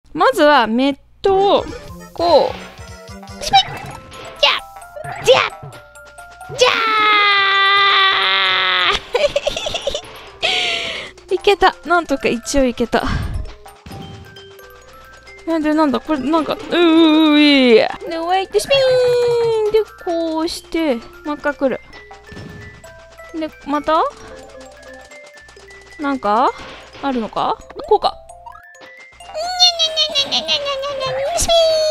まずはメットをこうスピッじゃじゃじゃーいけた。なんとか一応いけた。で、なんだこれ、なんか、いで、ウェイトスピーンで、こうして、もう一回来る。で、またなんかあるのかこうか。スピーン